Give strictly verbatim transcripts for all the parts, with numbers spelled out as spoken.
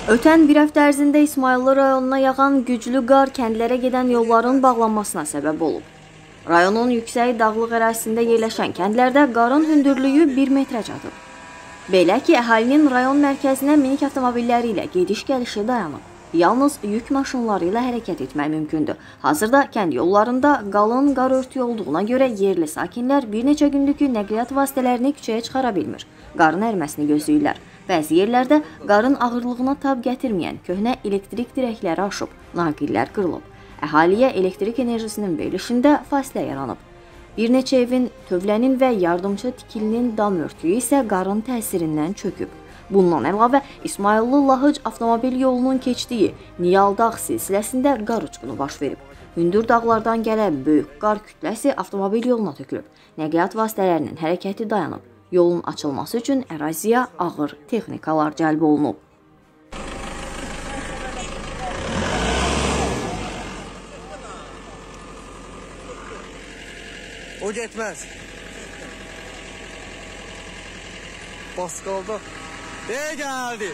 Ötən bir həftə ərzində İsmayıllı rayonuna yağan güclü qar kəndlərə gedən yolların bağlanmasına səbəb olub. Rayonun yüksək dağlıq ərazisində yerləşən kəndlərdə qarın hündürlüyü bir metrə çatıb. Belə ki, əhalinin rayon mərkəzinə minik avtomobilləri ilə gediş-gəlişi dayanıb. Yalnız yük maşınları ilə hərəkət etmək mümkündür. Hazırda kənd yollarında qalın qar örtüyü olduğuna görə yerli sakinlər bir neçə gündür ki, nəqliyyat vasitələrini küçəyə çıxara bilmir. Qarın əriməsini gözləyirlər. Bəzi yerlərdə qarın ağırlığına tab gətirməyən köhnə elektrik dirəkləri aşıb, naqillər qırılıb. Əhaliyə elektrik enerjisinin verilişində fasilə yaranıb. Bir neçə evin, tövlənin və yardımçı tikilinin dam örtüyü isə qarın təsirindən çöküb. Bundan əlavə, İsmayıllı-Lahıc avtomobil yolunun keçdiyi Niyaldağ silsiləsində qar uçqunu baş verib. Hündür dağlardan gələn böyük qar kütləsi avtomobil yoluna tökülüb. Nəqliyyat vasitələrinin hərəkəti dayanıb. Yolun açılması üçün əraziyə ağır texnikalar cəlb olunub. O getməz. Bas qaldı. E gəldi.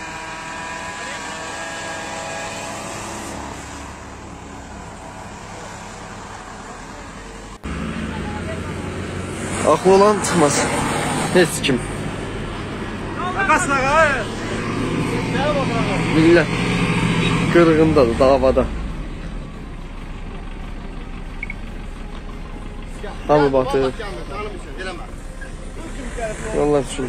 Aklı olan çıxmaz. Heç kim. Millət qırğındadır, davada. Hamı batır. Allah üçün.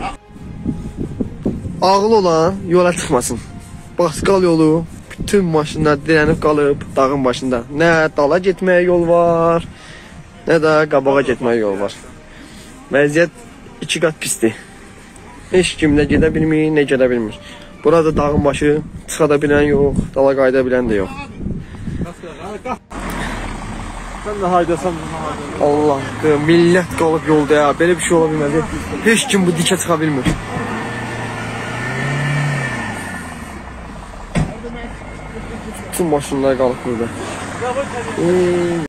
Ağlı olan yola çıxmasın. Baskal yolu bütün maşınlar dirənib qalıb dağın başında. Nə dala getməyə yol var, nə də qabağa getməyə yol var. Vəziyyət iki qat pisdir. Heç kimlə gedə bilmir, nə gedə bilmir. Burada dağın başı, çıxa da bilən yox, dala qayda bilən də yox. Sən də haydasan. Allah, millət qalıb yolda ya, belə bir şey ola bilməz. Heç kim bu dikə çıxa bilmir. Bütün maşınlar qalıb burada.